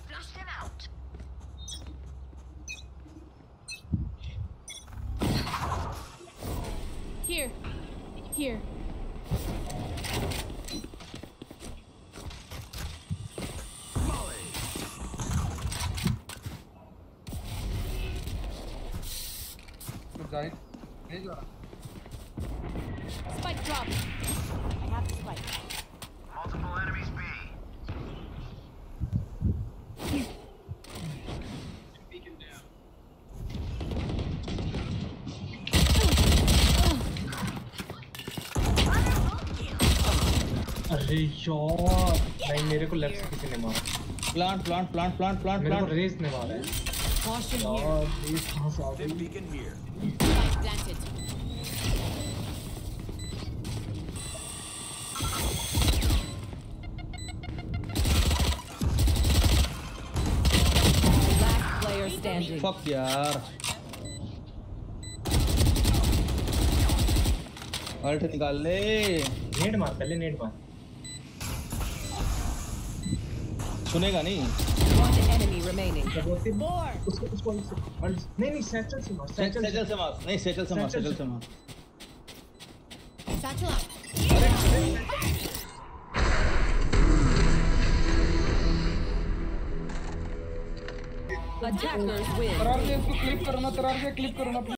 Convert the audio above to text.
Here. Here. Spike drop. I have the spike. Multiple enemies B. Beacon down. अरे यार नहीं मेरे को लेफ्ट से किसी ने मारा प्लांट मेरे को रेस ने मारा है Caution यार here. रेस कहाँ से आ गई Beacon here. Spike planted. Last player standing. Fuck यार अल्ट निकाल ले नेट मार पहले नेट मार सुनेगा नहीं One enemy remaining. More. उसको नहीं सैचल से मार सेचल से मार नहीं सेचल से मार Satchel out. Attackers win. तरार से इसको क्लिप करो ना